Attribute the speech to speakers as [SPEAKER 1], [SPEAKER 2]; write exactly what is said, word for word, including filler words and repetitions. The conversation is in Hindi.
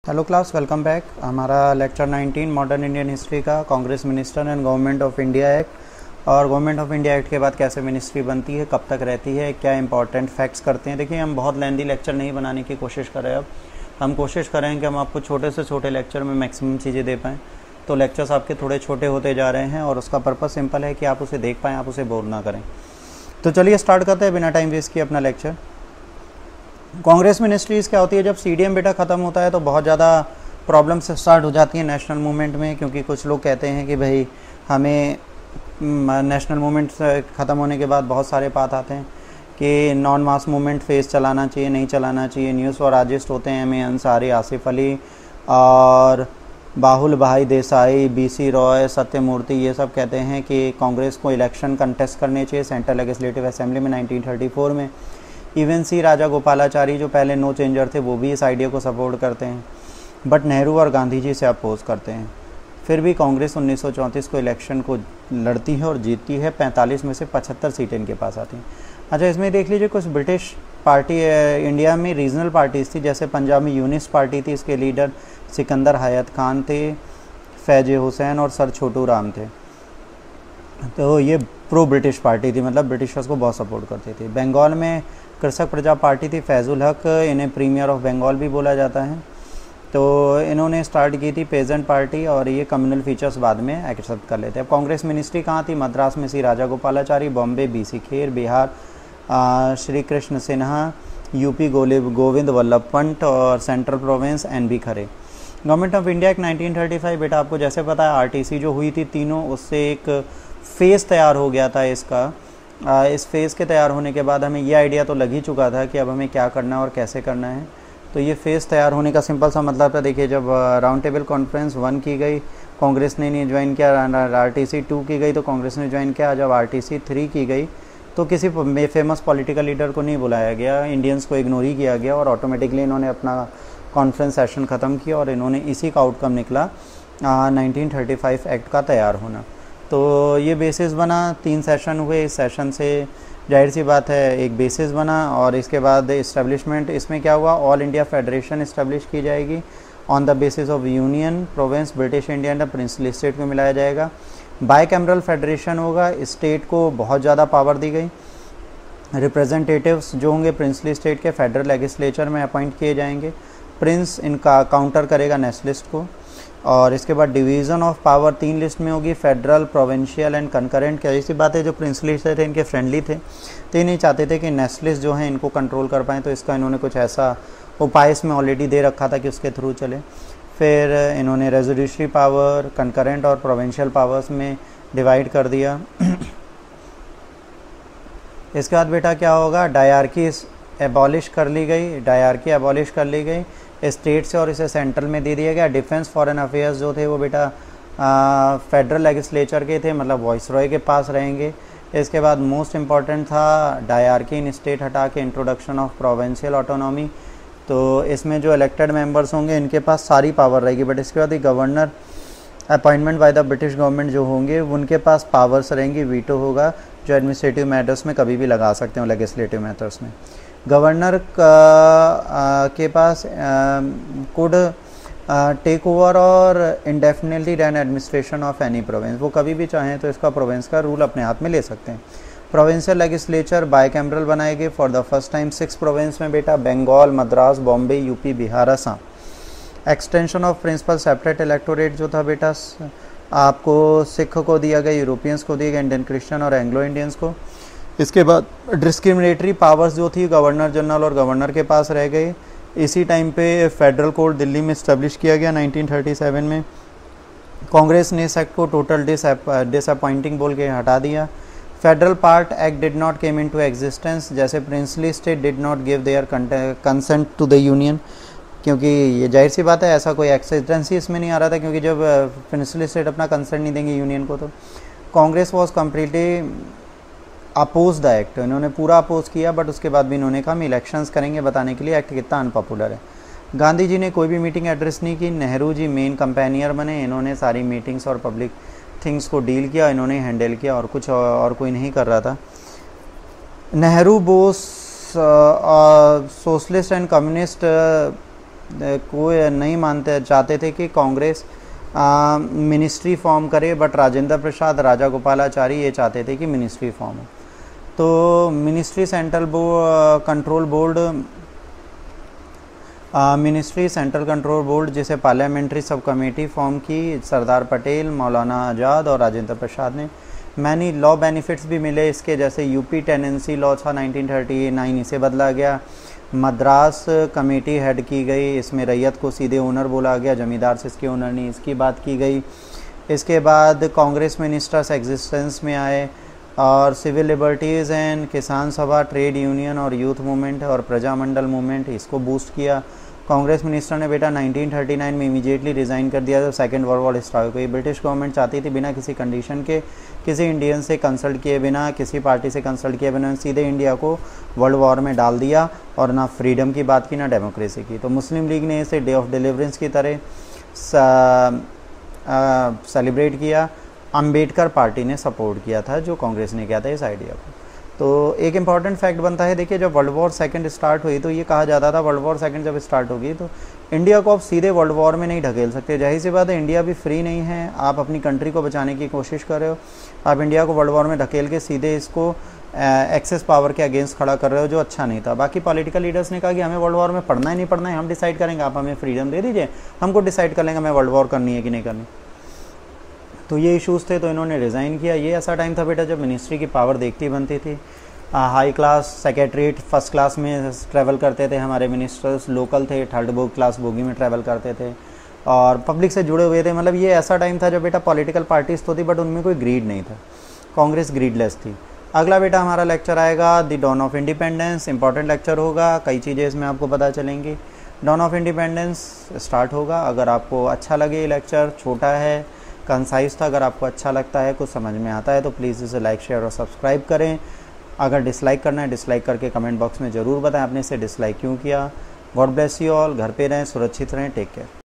[SPEAKER 1] Hello class, welcome back. हमारा lecture nineteen modern Indian history का Congress minister and government of India act और गवर्नमेंट ऑफ इंडिया एक्ट के बाद कैसे मिनिस्ट्री बनती है, कब तक रहती है, क्या इंपॉर्टेंट फैक्ट्स करते हैं। देखिए, हम बहुत लेंदी लेक्चर नहीं बनाने की कोशिश कर रहे हैं। अब हम कोशिश कर रहे हैं कि हम आपको छोटे से छोटे लेक्चर में मैक्सिमम चीज़ें दे पाएँ। तो लेक्चर्स आपके थोड़े छोटे होते जा रहे हैं और उसका पर्पज़ सिंपल है कि आप उसे देख पाएँ, आप उसे बोर ना करें। तो चलिए स्टार्ट करते हैं बिना टाइम वेस्ट किए अपना लेक्चर। कांग्रेस मिनिस्ट्रीज़ क्या होती है, जब सी डी एम बेटा ख़त्म होता है तो बहुत ज़्यादा प्रॉब्लम से स्टार्ट हो जाती है नेशनल मूवमेंट में, क्योंकि कुछ लोग कहते हैं कि भाई हमें नेशनल मूवमेंट ख़त्म होने के बाद बहुत सारे बात आते हैं कि नॉन मास मूवमेंट फेस चलाना चाहिए, नहीं चलाना चाहिए। न्यूज़ स्वराजिस्ट होते हैं एम ए अंसारी, आसिफ अली और बाहुल भाई देसाई, बी सी रॉय, सत्यमूर्ति, ये सब कहते हैं कि कांग्रेस को इलेक्शन कंटेस्ट करने चाहिए सेंट्रल लेजिस्लेटिव असेंबली में नाइनटीन थर्टी फोर में। इवन सी राजा गोपालाचारी जो पहले नो चेंजर थे वो भी इस आइडिया को सपोर्ट करते हैं, बट नेहरू और गांधी जी से अपोज करते हैं। फिर भी कांग्रेस उन्नीस सौ चौंतीस को इलेक्शन को लड़ती है और जीतती है। पैंतालीस में से पचहत्तर सीटें इनके पास आती हैं। अच्छा, इसमें देख लीजिए कुछ ब्रिटिश पार्टी इंडिया में रीजनल पार्टीज थी, जैसे पंजाब में यूनिस्ट पार्टी थी, इसके लीडर सिकंदर हयात खान थे, फैज हुसैन और सर छोटू राम थे। तो ये प्रो ब्रिटिश पार्टी थी, मतलब ब्रिटिशर्स को बहुत सपोर्ट करती थी। बंगाल में कृषक प्रजा पार्टी थी, फैजुल हक, इन्हें प्रीमियर ऑफ बंगाल भी बोला जाता है। तो इन्होंने स्टार्ट की थी पेजेंट पार्टी और ये कम्युनल फीचर्स बाद में एक्सेप्ट कर लेते हैं। अब कांग्रेस मिनिस्ट्री कहाँ थी? मद्रास में C Raja Gopalachari, Bombay B C Kher, Bihar Shri Krishna Sinha, UP गोले गोविंद वल्लभ पंत और central province N B Khare. Government of India एक नाइनटीन थर्टी फाइव, बेटा आपको जैसे पता है आरटीसी जो हुई थी तीनों, उससे एक फेज़ तैयार हो गया था इसका। आ, इस फेज़ के तैयार होने के बाद हमें ये आइडिया तो लग ही चुका था कि अब हमें क्या करना है और कैसे करना है। तो ये फेज़ तैयार होने का सिंपल सा मतलब था। देखिए, जब राउंड टेबल कॉन्फ्रेंस वन की गई कांग्रेस ने नहीं ज्वाइन किया, आर टी सी टू की गई तो कांग्रेस ने ज्वाइन किया, जब आर टी सी थ्री की गई तो किसी फेमस पॉलिटिकल लीडर को नहीं बुलाया गया, इंडियंस को इग्नोर ही किया गया और ऑटोमेटिकली इन्होंने अपना कॉन्फ्रेंस सेशन ख़त्म किया और इन्होंने इसी का आउटकम निकला नाइनटीन थर्टी फाइव एक्ट का तैयार होना। तो ये बेसिस बना, तीन सेशन हुए, इस सेशन से जाहिर सी बात है एक बेसिस बना और इसके बाद इस्टेब्लिशमेंट इसमें क्या हुआ, ऑल इंडिया फेडरेशन इस्टेब्लिश की जाएगी on the basis of union, province, British India and princely state को मिलाया जाएगा। बाइकैमरल फेडरेशन होगा, स्टेट को बहुत ज़्यादा पावर दी गई। रिप्रेजेंटेटिव्स जो होंगे प्रिंसली स्टेट के फेडरल लेजिस्लेचर में अपॉइंट किए जाएंगे। प्रिंस इनका काउंटर करेगा नेशनलिस्ट को। और इसके बाद डिवीज़न ऑफ पावर तीन लिस्ट में होगी, फेडरल, प्रोविंशियल एंड कंकरेंट। क्या ऐसी बात है, जो प्रिंसली से थे इनके फ्रेंडली थे तो ये नहीं चाहते थे कि नेशनलिस्ट जो हैं इनको कंट्रोल कर पाएँ, तो इसका इन्होंने कुछ ऐसा उपाय इसमें ऑलरेडी दे रखा था कि उसके थ्रू चले। फिर इन्होंने रेजोल्यूशरी पावर, कंकरेंट और प्रोविंशियल पावर्स में डिवाइड कर दिया। इसके बाद बेटा क्या होगा, डायरकी एबॉलिश कर ली गई, डायरकी एबॉलिश कर ली गई स्टेट से और इसे सेंट्रल में दे दिया गया। डिफेंस फॉरेन अफेयर्स जो थे वो बेटा फेडरल लेजिस्लेचर के थे, मतलब वॉइस रॉय के पास रहेंगे। इसके बाद मोस्ट इम्पॉर्टेंट था डायरकी इन स्टेट हटा के इंट्रोडक्शन ऑफ प्रोविंशियल ऑटोनॉमी। तो इसमें जो इलेक्टेड मेंबर्स होंगे इनके पास सारी पावर रहेगी, बट इसके बाद governor appointment by the British government जो होंगे उनके पास पावर्स रहेंगी, वीटो होगा जो एडमिनिस्ट्रेटिव मैटर्स में कभी भी लगा सकते हो लेजिस्लेटिव मैटर्स में। गवर्नर के पास कुड टेक ओवर और indefinitely run administration of any province, वो कभी भी चाहें तो इसका प्रोविंस का रूल अपने हाथ में ले सकते हैं। प्रोविंशियल लेजिस्लेचर बाइकैमरल बनाएंगे for the first time six province में बेटा, Bengal, Madras, Bombay, UP, Bihar, Assam. Extension of principle separate electorate जो था बेटा आपको सिख को दिया गया, यूरोपियंस को दिया गया, इंडियन क्रिश्चियन और एंग्लो इंडियंस को। इसके बाद डिस्क्रिमिनेटरी पावर्स जो थी गवर्नर जनरल और गवर्नर के पास रह गई। इसी टाइम पे फेडरल कोर्ट दिल्ली में इस्टेब्लिश किया गया नाइनटीन थर्टी सेवन में। कांग्रेस ने इस एक्ट को टोटल डिसअपॉइंटिंग बोल के हटा दिया। Federal part act did not came into existence, जैसे princely state did not give their consent to the union, क्योंकि ये जाहिर सी बात है ऐसा कोई एक्सेप्टेंस ही इसमें नहीं आ रहा था, क्योंकि जब प्रिंसली स्टेट अपना कंसेंट नहीं देंगे यूनियन को तो Congress was completely oppose the act. इन्होंने पूरा अपोज किया, बट उसके बाद भी इन्होंने कहा हम इलेक्शंस करेंगे बताने के लिए एक्ट कितना अनपॉपुलर है। गांधी जी ने कोई भी मीटिंग एड्रेस नहीं की, नेहरू जी मेन कंपेनियर बने, इन्होंने सारी मीटिंग्स और पब्लिक थिंग्स को डील किया, इन्होंने हैंडल किया और कुछ और कोई नहीं कर रहा था। Nehru, Bose, socialist and communist कोई नहीं मानते चाहते थे कि कांग्रेस मिनिस्ट्री फॉर्म करे, बट राजेंद्र प्रसाद, राजा गोपालाचारी ये चाहते थे कि मिनिस्ट्री फॉर्म हो। तो मिनिस्ट्री सेंट्रल बो control board ministry central control board जिसे पार्लियामेंट्री सब कमेटी फॉर्म की सरदार पटेल, मौलाना आज़ाद और राजेंद्र प्रसाद ने। मैनी लॉ बेनिफिट्स भी मिले इसके, जैसे यूपी टेनेंसी लॉ था नाइनटीन थर्टी नाइन, इसे बदला गया। मद्रास कमेटी हेड की गई, इसमें रैयत को सीधे ओनर बोला गया, जमींदार से इसके ओनर नहीं, इसकी बात की गई। इसके बाद कांग्रेस मिनिस्टर्स एग्जिस्टेंस में आए और civil liberties and Kisan Sabha, trade union और यूथ मूवमेंट और प्रजामंडल मूवमेंट, इसको बूस्ट किया। कांग्रेस मिनिस्टर ने बेटा नाइनटीन थर्टी नाइन में इमीडिएटली रिज़ाइन कर दिया, तो सेकेंड वर्ल्ड वॉर स्टार्ट हो गई। ब्रिटिश गवर्नमेंट चाहती थी बिना किसी कंडीशन के, किसी इंडियन से कंसल्ट किए बिना, किसी पार्टी से कंसल्ट किए बिना सीधे इंडिया को वर्ल्ड वॉर में डाल दिया और ना फ्रीडम की बात की ना डेमोक्रेसी की। तो मुस्लिम लीग ने इसे डे ऑफ डिलीवरेंस की तरह सेलिब्रेट किया। अंबेडकर पार्टी ने सपोर्ट किया था, जो कांग्रेस ने किया था इस आइडिया को। तो एक इम्पॉर्टेंट फैक्ट बनता है, देखिए जब वर्ल्ड वॉर सेकंड स्टार्ट हुई तो ये कहा जाता था वर्ल्ड वॉर सेकंड जब स्टार्ट होगी तो इंडिया को आप सीधे वर्ल्ड वॉर में नहीं ढकेल सकते। जाहिर सी बात है, इंडिया भी फ्री नहीं है, आप अपनी कंट्री को बचाने की कोशिश कर रहे हो, आप इंडिया को वर्ल्ड वॉर में ढकेल के सीधे इसको एक्सेस पावर के अगेंस्ट खड़ा कर रहे हो, जो अच्छा नहीं था। बाकी पॉलिटिकल लीडर्स ने कहा कि हमें वर्ल्ड वॉर में पढ़ना ही नहीं पढ़ना है, हम डिसाइड करेंगे, आप हमें फ्रीडम दे दीजिए, हमको डिसाइड कर लेंगे हमें वर्ल्ड वॉर करनी है कि नहीं करनी। तो ये इशूज़ थे, तो इन्होंने रिज़ाइन किया। ये ऐसा टाइम था बेटा जब मिनिस्ट्री की पावर देखती बनती थी। High class secretariat first class में ट्रैवल करते थे हमारे मिनिस्टर्स, लोकल थे थर्ड बो क्लास बोगी में ट्रैवल करते थे और पब्लिक से जुड़े हुए थे। मतलब ये ऐसा टाइम था जब बेटा पॉलिटिकल पार्टीज तो थी बट उनमें कोई ग्रीड नहीं था, कांग्रेस ग्रीडलेस थी। अगला बेटा हमारा लेक्चर आएगा the dawn of independence, important lecture होगा, कई चीज़ें इसमें आपको पता चलेंगी। डॉन ऑफ इंडिपेंडेंस स्टार्ट होगा। अगर आपको अच्छा लगे ये लेक्चर, छोटा है, कंसाइज था, अगर आपको अच्छा लगता है, कुछ समझ में आता है तो प्लीज़ इसे लाइक शेयर और सब्सक्राइब करें। अगर डिसलाइक करना है डिसलाइक करके कमेंट बॉक्स में ज़रूर बताएं आपने इसे डिसलाइक क्यों किया। गॉड ब्लेस यू ऑल, घर पे रहें, सुरक्षित रहें, टेक केयर।